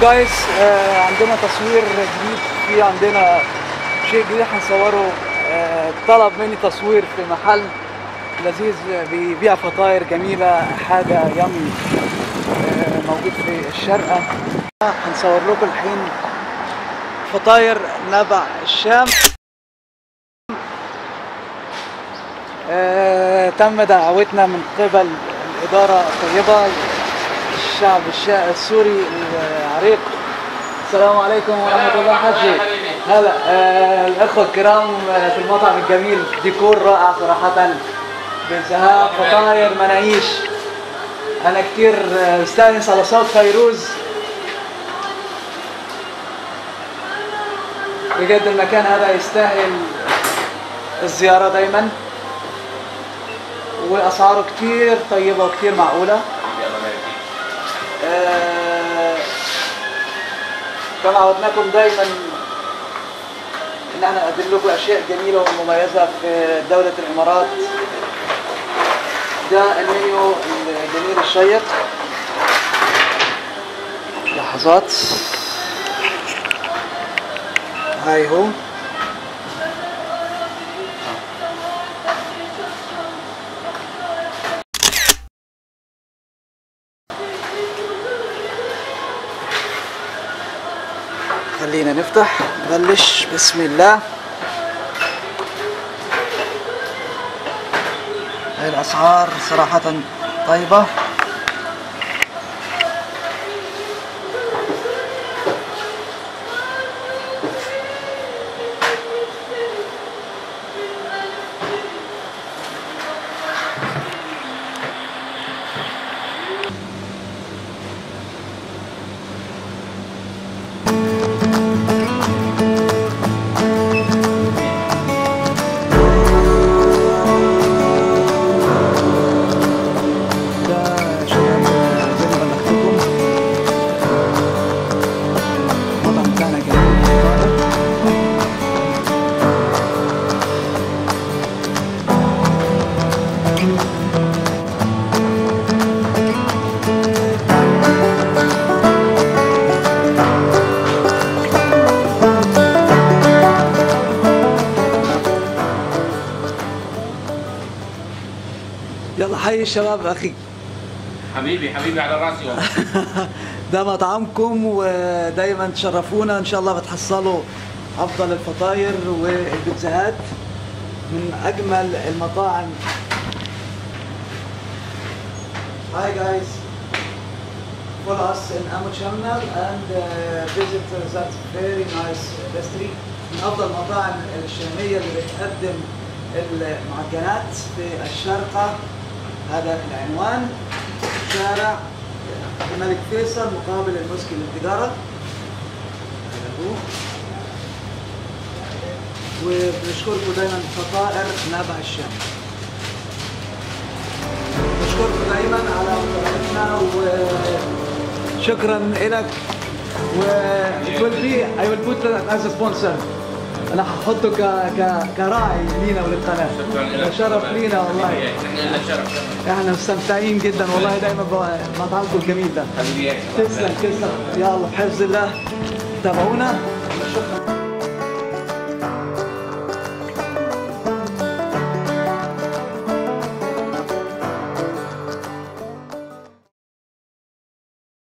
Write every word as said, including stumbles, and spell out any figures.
جايز عندنا تصوير جديد، في عندنا شيء جديد هنصوره. آه، طلب مني تصوير في محل لذيذ بيبيع فطاير جميلة، حاجة يامي، آه، موجود في الشارقة. هنصور لكم الحين فطاير نبع الشام. آه، تم دعوتنا من قبل الإدارة الطيبة، الشعب السوري العريق. السلام عليكم ورحمة الله. حجي هلا. آه الأخوة الكرام في المطعم الجميل، ديكور رائع صراحة، بنزهات فطاير مناقيش. أنا كتير مستانس على صوت فيروز، بجد المكان هذا يستاهل الزيارة دايما، وأسعاره كتير طيبة وكتير معقولة. آه كما عودناكم دايما ان احنا نقدم لكم اشياء جميله ومميزه في دوله الامارات. ده المنيو الجميل الشيق. لحظات، هاي هو. خلينا نفتح نبلش. بسم الله. هاي الأسعار صراحة طيبة. يلا حي الشباب اخي. حبيبي حبيبي على راسي والله. ده مطعمكم ودايما تشرفونا، ان شاء الله بتحصلوا افضل الفطاير والبيتزاهات من اجمل المطاعم. Hi guys, follow us in Amo channel and uh, visit that very nice restaurant. من افضل المطاعم الشاميه اللي بتقدم المعجنات في الشارقة. هذا العنوان، شارع الملك فيصل مقابل المسكي للتجارة. هذا هو. وبنشكركم دائما فطائر نبع الشام. بنشكركم دائما على متابعتنا وشكرا لك. و it will be I will put that as a sponsor. انا هحطه ك ك كراعي لينا وللقناه. شكرا. شرف لينا والله. احنا الشرف. احنا مستمتعين جدا والله دايما بمطعمكم الجميل ده. حبيبي تسلم تسلم. يلا بحفظ الله تابعونا.